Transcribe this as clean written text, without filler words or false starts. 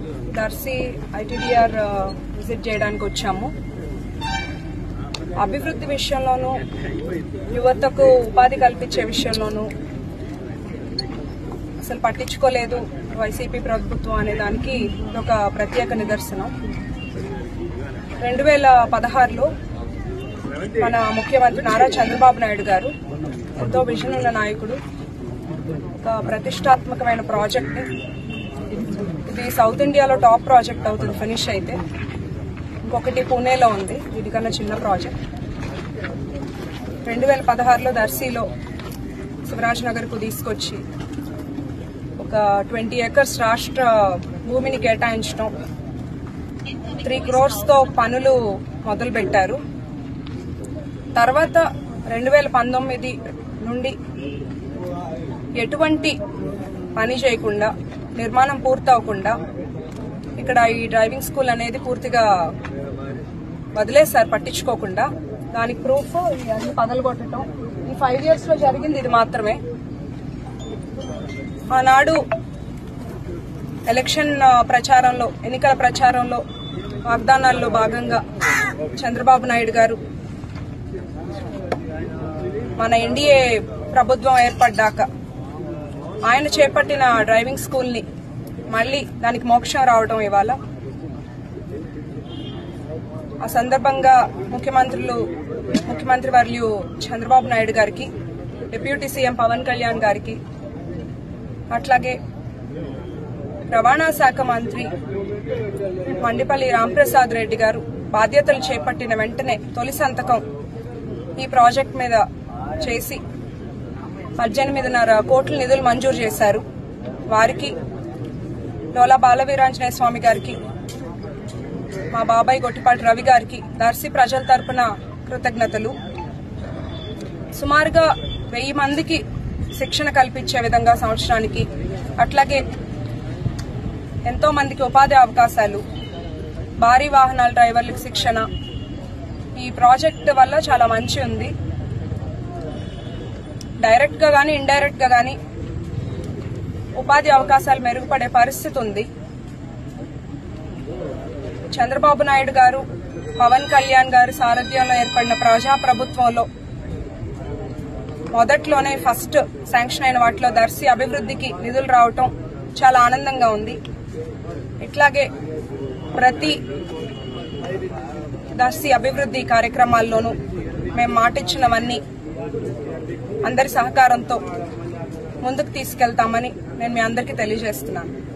Darsi ఐటీడీఆర్ visit చేయడానికి వచ్చాము. అభివృద్ధి విషయంలోనూ యువతకు ఉపాధి కల్పించే విషయంలోనూ అసలు పట్టించుకోలేదు వైసీపీ ప్రభుత్వం అనే దానికి ఒక ప్రత్యేక నిదర్శనం. 2016లో మన ముఖ్యమంత్రి నారా చంద్రబాబు నాయుడు గారు ఎంతో విజన్ ఉన్న నాయకుడు ఒక ప్రతిష్టాత్మకమైన ప్రాజెక్ట్, ఇది సౌత్ ఇండియాలో టాప్ ప్రాజెక్ట్ అవుతుంది ఫినిష్ అయితే. ఇంకొకటి పూణేలో ఉంది, వీటికన్నా చిన్న ప్రాజెక్ట్. 2016లో దర్శిలో శివరాజ్ నగర్కు తీసుకొచ్చి ఒక 20 acres రాష్ట్ర భూమిని కేటాయించడం, 3 crores పనులు మొదలు పెట్టారు. తర్వాత 2019 నుండి ఎటువంటి పని చేయకుండా, నిర్మాణం పూర్తవకుండా ఇక్కడ ఈ డ్రైవింగ్ స్కూల్ అనేది పూర్తిగా వదిలేశారు పట్టించుకోకుండా. దానికి ప్రూఫ్ ఇవన్నీ పగలగొట్టడం. ఈ 5 years లో జరిగింది ఇది మాత్రమే. ఆనాడు ఎలక్షన్ ప్రచారంలో, ఎన్నికల ప్రచారంలో వాగ్దానాల్లో భాగంగా చంద్రబాబు నాయుడు గారు మన ఎన్డీఏ ప్రభుత్వం ఏర్పడ్డాక ఆయన చేపట్టిన డ్రైవింగ్ స్కూల్ ని మళ్లీ దానికి మోక్షం రావడం ఇవాళ. ఆ సందర్భంగా ముఖ్యమంత్రి వర్యులు చంద్రబాబు నాయుడు గారికి, డిప్యూటీ సీఎం పవన్ కళ్యాణ్ గారికి, అట్లాగే రవాణా శాఖ మంత్రి మండిపల్లి రాంప్రసాద్ రెడ్డి గారు బాధ్యతలు చేపట్టిన వెంటనే తొలి సంతకం ఈ ప్రాజెక్ట్ మీద చేసి 18.5 కోట్ల నిధులు మంజూరు చేశారు. వారికి, డోలా బాలవీరాంజనేయ స్వామి గారికి, మా బాబాయ్ గొట్టిపాటి రవి గారికి దర్శి ప్రజల తరపున కృతజ్ఞతలు. సుమారుగా 1000 మందికి శిక్షణ కల్పించే విధంగా సంవత్సరానికి, అట్లాగే ఎంతో మందికి ఉపాధి అవకాశాలు, భారీ వాహనాల డ్రైవర్లకు శిక్షణ, ఈ ప్రాజెక్ట్ వల్ల చాలా మంచి ఉంది. డైరెక్ట్ గా గానీ ఇండైరెక్ట్ గా గానీ ఉపాధి అవకాశాలు మెరుగుపడే పరిస్థితి ఉంది. చంద్రబాబు నాయుడు గారు, పవన్ కళ్యాణ్ గారు సారథ్యంలో ఏర్పడిన ప్రజా ప్రభుత్వంలో మొదట్లోనే ఫస్ట్ శాంక్షన్ అయిన వాటిలో దర్శి అభివృద్ధికి నిధులు రావటం చాలా ఆనందంగా ఉంది. ఇట్లాగే ప్రతి దర్శి అభివృద్ధి కార్యక్రమాల్లోనూ మేము మాటిచ్చినవన్నీ అందరి సహకారంతో ముందుకు తీసుకెళ్తామని నేను మీ అందరికీ తెలియజేస్తున్నాను.